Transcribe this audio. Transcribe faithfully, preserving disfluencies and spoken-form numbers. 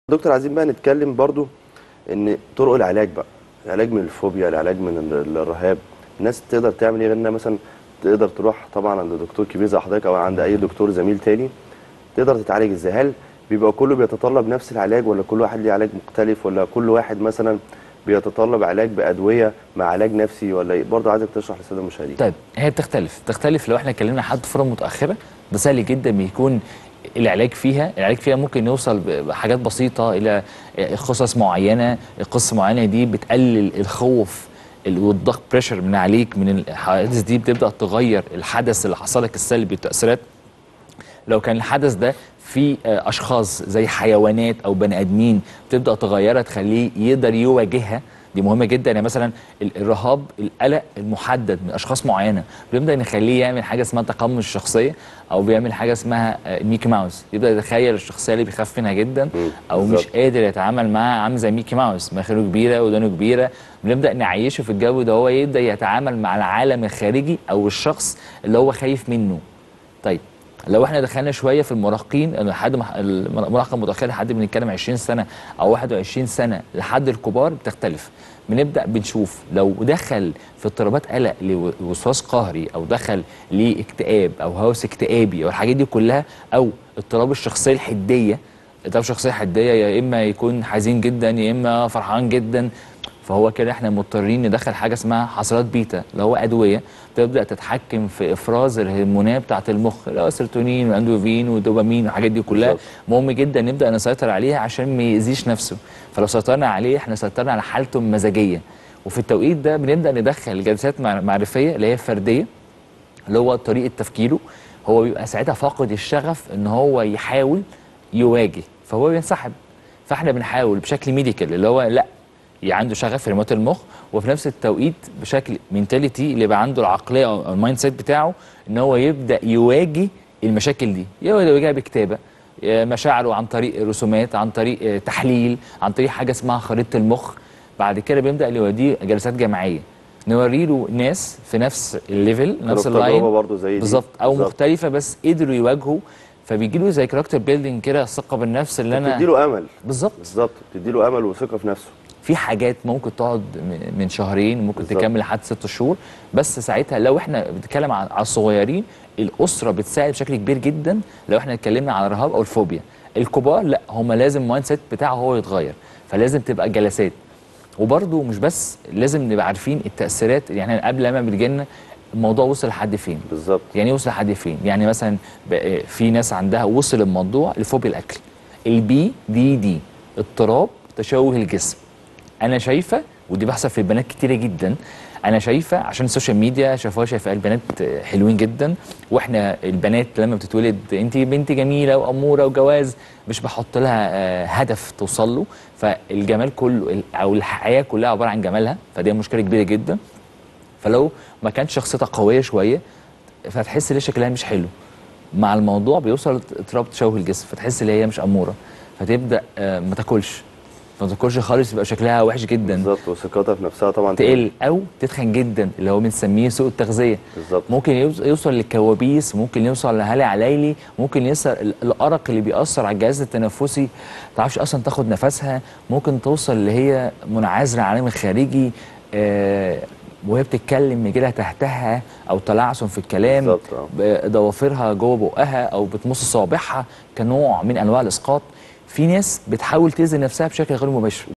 دكتور، عايزين بقى نتكلم برضو ان طرق العلاج بقى، العلاج من الفوبيا، العلاج من ال- الرهاب. الناس تقدر تعمل ايه غير انها مثلا تقدر تروح طبعا عند دكتور كبير زي حضرتك او عند اي دكتور زميل تاني؟ تقدر تتعالج ازاي؟ هل بيبقى كله بيتطلب نفس العلاج ولا كل واحد ليه علاج مختلف، ولا كل واحد مثلا بيتطلب علاج بأدوية مع علاج نفسي، ولا ايه؟ برضه عايزك تشرح للساده المشاهدين. طيب، هي بتختلف بتختلف لو احنا اتكلمنا حد فتره متاخره، ده سهل جدا بيكون العلاج فيها العلاج فيها ممكن يوصل بحاجات بسيطه الى قصص معينه. القصص معينه دي بتقلل الخوف والضغط بريشر من عليك من الحوادث دي، بتبدا تغير الحدث اللي حصل لك السلبي التاثيرات. لو كان الحدث ده في اشخاص زي حيوانات او بني ادمين، بتبدا تغيرها تخليه يقدر يواجهها. دي مهمه جدا. يعني مثلا الرهاب، القلق المحدد من اشخاص معينه، بنبدا نخليه يعمل حاجه اسمها تقمص الشخصيه، او بيعمل حاجه اسمها ميكي ماوس. يبدا يتخيل الشخصيه اللي بيخاف منها جدا او بالزبط. مش قادر يتعامل معاها، عامل زي ميكي ماوس، مناخيره كبيره ودانه كبيره. بنبدا نعيشه في الجو ده، هو يبدا يتعامل مع العالم الخارجي او الشخص اللي هو خايف منه. طيب، لو احنا دخلنا شويه في المراهقين، لحد المراهقه المتاخره، لحد بنتكلم عشرين سنه او واحد وعشرين سنه لحد الكبار، بتختلف. بنبدا بنشوف لو دخل في اضطرابات قلق لوسواس قهري، او دخل لاكتئاب او هوس اكتئابي او الحاجات دي كلها، او اضطراب الشخصيه الحديه. اضطراب الشخصيه الحديه يا اما يكون حزين جدا يا اما فرحان جدا، فهو كده احنا مضطرين ندخل حاجه اسمها حصيلات بيتا، اللي هو ادويه تبدا تتحكم في افراز الهرمونات بتاعه المخ، اللي هو السيروتونين والاندوفين والدوبامين والحاجات دي كلها. بالزبط. مهم جدا نبدا نسيطر عليها عشان ما يأذيش نفسه. فلو سيطرنا عليه احنا سيطرنا على حالته المزاجيه. وفي التوقيت ده بنبدا ندخل جلسات معرفيه اللي هي فرديه، اللي هو طريقه تفكيره. هو بيبقى ساعتها فاقد الشغف ان هو يحاول يواجه، فهو بينسحب. فاحنا بنحاول بشكل ميديكال، اللي هو لا، عنده شغف في ريموت المخ، وفي نفس التوقيت بشكل منتاليتي اللي يبقى عنده العقليه او المايند سيت بتاعه ان هو يبدا يواجه المشاكل دي. يبدا يواجهها بكتابه مشاعره، عن طريق رسومات، عن طريق تحليل، عن طريق حاجه اسمها خريطه المخ. بعد كده بيبدا يوديه جلسات جماعيه، نوري له ناس في نفس الليفل، نفس اللاين برضه زي بالظبط، او بالزبط. مختلفه بس قدروا يواجهوا، فبيجي له زي كاركتر بيلدينج كده، الثقه بالنفس اللي انا بتدي له امل. بالظبط بالظبط، بتدي له امل وثقه في نفسه. في حاجات ممكن تقعد من شهرين، ممكن بالزبط. تكمل لحد ست شهور. بس ساعتها لو احنا بنتكلم على الصغيرين، الاسره بتساعد بشكل كبير جدا. لو احنا اتكلمنا على الرهاب او الفوبيا، الكبار لا، هم لازم المايند سيت بتاعه هو يتغير، فلازم تبقى جلسات. وبرده مش بس لازم نبقى عارفين التاثيرات، يعني قبل ما بتجي لنا الموضوع وصل لحد فين بالظبط. يعني وصل لحد فين؟ يعني مثلا في ناس عندها وصل الموضوع لفوبيا الاكل، البي دي دي، اضطراب تشوه الجسم. انا شايفه، ودي بحصل في البنات كتيره جدا، انا شايفه عشان السوشيال ميديا شافوها، شايفه البنات حلوين جدا. واحنا البنات لما بتتولد انت بنت جميله واموره وجواز، مش بحط لها هدف توصل له. فالجمال كله او الحياه كلها عباره عن جمالها، فدي مشكله كبيره جدا. فلو ما كانتش شخصيتها قويه شويه، فتحس ان شكلها مش حلو. مع الموضوع بيوصل اضطراب تشوه الجسم، فتحس ان هي مش اموره، فتبدا ما تاكلش ما تاكلش خالص، يبقى شكلها وحش جدا بالظبط. وثقتها في نفسها طبعا تقل، او تتخن جدا، اللي هو بنسميه سوء التغذيه. بالظبط. ممكن يوصل للكوابيس، ممكن يوصل لهلع عليلي، ممكن يوصل الارق اللي بيأثر على الجهاز التنفسي، ما تعرفش اصلا تاخد نفسها. ممكن توصل اللي هي منعزله عن العالم الخارجي، آه وهي بتتكلم يجي لها تهتها او تلعثم في الكلام، ضوافرها جوه بقها او بتمص صوابعها كنوع من انواع الاسقاط. في ناس بتحاول تأذي نفسها بشكل غير مباشر.